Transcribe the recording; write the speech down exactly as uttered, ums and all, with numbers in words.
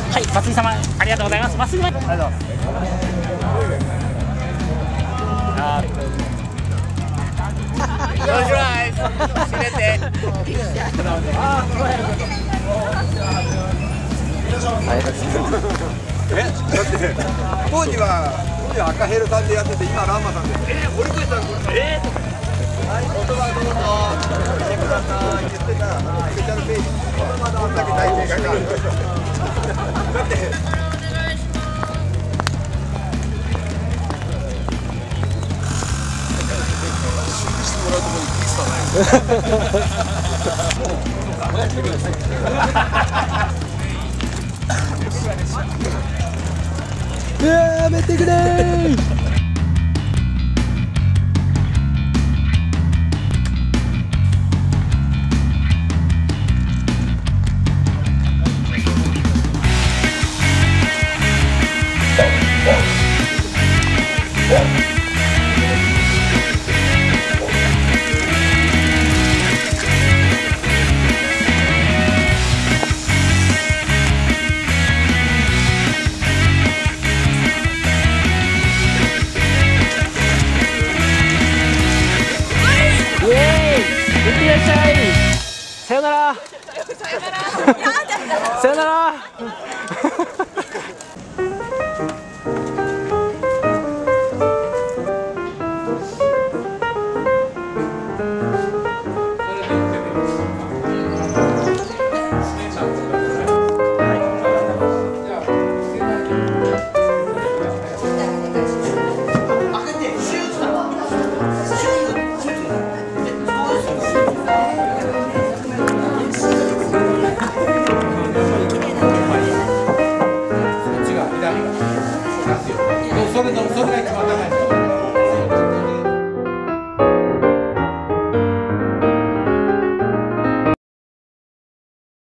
はい、松井様ありがとうございます。まっすぐ前。ありがとうございます。 面白い。閉めて。え、だって当時は当時は赤ヘルさんでやってて、今ランマさんで。え、堀越さんこれ。えー、はい、言葉どうぞ。見てください。言ってたスペシャルページ。まだあんだけ大正解がある。だって。 やめてくれー。いってらっしゃい。さよなら。さよなら。さよなら。